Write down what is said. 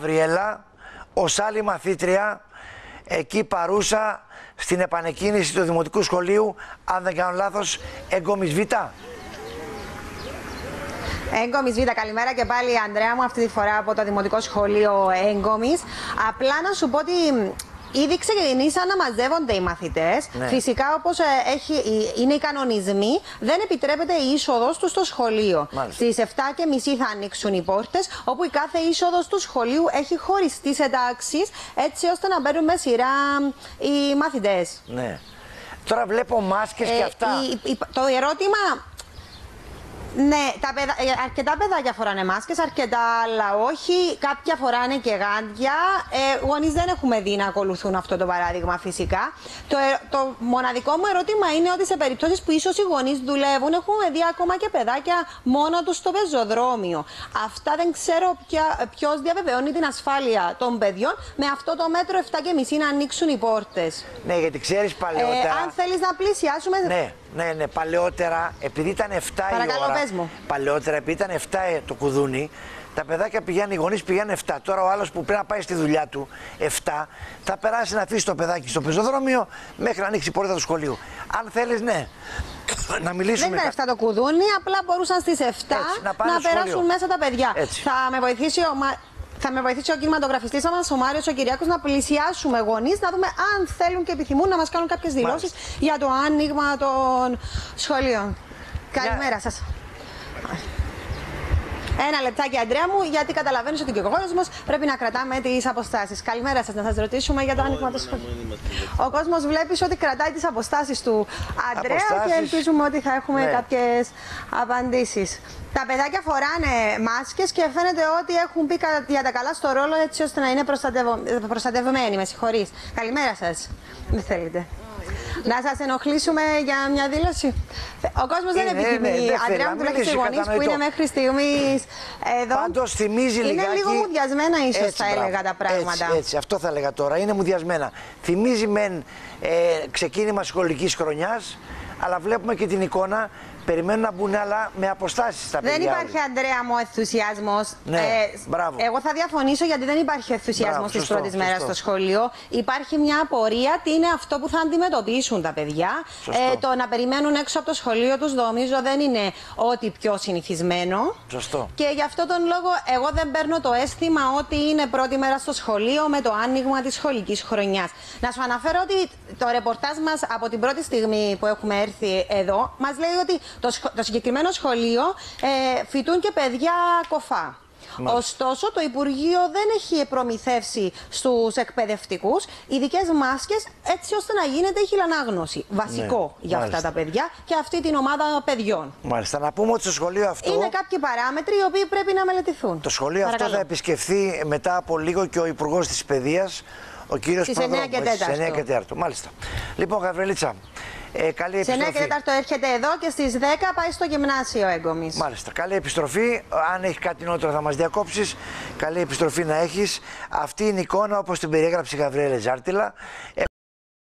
Γαβριέλα ως άλλη μαθήτρια εκεί παρούσα στην επανεκκίνηση του Δημοτικού Σχολείου, αν δεν κάνω λάθος, Έγκομης Β. Έγκομης Β, καλημέρα και πάλι Ανδρέα μου, αυτή τη φορά από το Δημοτικό Σχολείο Έγκομης. Απλά να σου πω ότι ήδη ξεκινήσαν να μαζεύονται οι μαθητές. Ναι. Φυσικά, όπως είναι οι κανονισμοί, δεν επιτρέπεται η είσοδος τους στο σχολείο. Στις 7:30 θα ανοίξουν οι πόρτες, όπου η κάθε είσοδος του σχολείου έχει χωριστεί σε τάξεις, έτσι ώστε να μπαίνουν με σειρά οι μαθητές. Ναι. Τώρα βλέπω μάσκες και αυτά. Το ερώτημα... Ναι, αρκετά παιδάκια φοράνε μάσκες, αρκετά άλλα όχι. Κάποια φοράνε και γάντια. Γονείς δεν έχουμε δει να ακολουθούν αυτό το παράδειγμα φυσικά. Το μοναδικό μου ερώτημα είναι ότι σε περιπτώσεις που ίσως οι γονείς δουλεύουν, έχουμε δει ακόμα και παιδάκια μόνο τους στο πεζοδρόμιο. Αυτά δεν ξέρω ποιος διαβεβαιώνει την ασφάλεια των παιδιών με αυτό το μέτρο 7:30 να ανοίξουν οι πόρτες. Ναι, γιατί ξέρεις παλαιότερα. Αν θέλεις να πλησιάσουμε. Ναι, παλαιότερα, επειδή ήταν 7 η ώρα. Πες μου. Παλαιότερα, επειδή ήταν 7 το κουδούνι, τα παιδάκια πηγαίνουν, οι γονείς πηγαίνουν 7. Τώρα ο άλλος που πρέπει να πάει στη δουλειά του 7, θα περάσει να αφήσει το παιδάκι στο πεζοδρόμιο μέχρι να ανοίξει η πόρτα του σχολείου. Αν θέλεις, ναι, να μιλήσουμε. Δεν ήταν 7 το κουδούνι, απλά μπορούσαν στις 7 να περάσουν μέσα τα παιδιά. Θα με βοηθήσει ο κινηματογραφιστής μας, ο Μάριος ο Κυριάκος, να πλησιάσουμε γονείς, να δούμε αν θέλουν και επιθυμούν να μας κάνουν κάποιες δηλώσεις για το άνοιγμα των σχολείων. Καλημέρα σας. Ένα λεπτάκι, Αντρέα μου, γιατί καταλαβαίνεις ότι και ο κόσμος πρέπει να κρατάμε τις αποστάσεις. Καλημέρα σας, να σας ρωτήσουμε για το άνοιγμα των σχολείων. Ο κόσμος βλέπεις ότι κρατάει τις αποστάσεις του, Αντρέα, και ελπίζουμε ότι θα έχουμε κάποιες απαντήσεις. Τα παιδάκια φοράνε μάσκες και φαίνεται ότι έχουν μπει για τα καλά στο ρόλο, έτσι ώστε να είναι προστατευμένοι. Με συγχωρείς. Καλημέρα σας. Δεν θέλετε να σας ενοχλήσουμε για μια δήλωση? Ο κόσμος δεν επιθυμεί. Αντρέα μου, τουλάχιστον οι γονείς που είναι μέχρι στιγμής εδώ. Πάντως θυμίζει λιγάκι. Είναι λίγο μουδιασμένα, ίσως θα έλεγα τα πράγματα. Έτσι, αυτό θα έλεγα τώρα. Είναι μουδιασμένα. Θυμίζει μεν ξεκίνημα σχολικής χρονιάς, αλλά βλέπουμε και την εικόνα. Περιμένουν να μπουν, αλλά με αποστάσεις τα παιδιά. Δεν υπάρχει, Αντρέα μου, ενθουσιασμός. Μπράβο. Εγώ θα διαφωνήσω, γιατί δεν υπάρχει ενθουσιασμός της πρώτης μέρας στο σχολείο. Υπάρχει μια απορία τι είναι αυτό που θα αντιμετωπίσουν τα παιδιά. Το να περιμένουν έξω από το σχολείο τους, νομίζω, δεν είναι ό,τι πιο συνηθισμένο. Σωστό. Και γι' αυτό τον λόγο, εγώ δεν παίρνω το αίσθημα ότι είναι πρώτη μέρα στο σχολείο με το άνοιγμα της σχολικής χρονιάς. Να σου αναφέρω ότι το ρεπορτάζ μας από την πρώτη στιγμή που έχουμε έρθει εδώ μας λέει ότι το συγκεκριμένο σχολείο φοιτούν και παιδιά κοφά. Ωστόσο, το Υπουργείο δεν έχει προμηθεύσει στους εκπαιδευτικούς ειδικές μάσκες, έτσι ώστε να γίνεται η χειλανάγνωση. Βασικό για αυτά τα παιδιά και αυτή την ομάδα παιδιών. Μάλιστα. Να πούμε ότι στο σχολείο αυτό. Είναι κάποιοι παράμετροι οι οποίοι πρέπει να μελετηθούν. Το σχολείο αυτό θα επισκεφθεί μετά από λίγο και ο Υπουργός της Παιδείας, ο κύριος Προδρόμου. Στις 9 και 4. Μάλιστα. Λοιπόν, Γαβριλίτσα. Καλή επιστροφή. Σε 9 και 4 έρχεται εδώ και στις 10 πάει στο γυμνάσιο Έγκομης. Μάλιστα. Καλή επιστροφή. Αν έχει κάτι νότερο θα μας διακόψεις. Καλή επιστροφή να έχεις. Αυτή είναι η εικόνα όπως την περιέγραψε η Γαβριέλα Τζάρτιλα.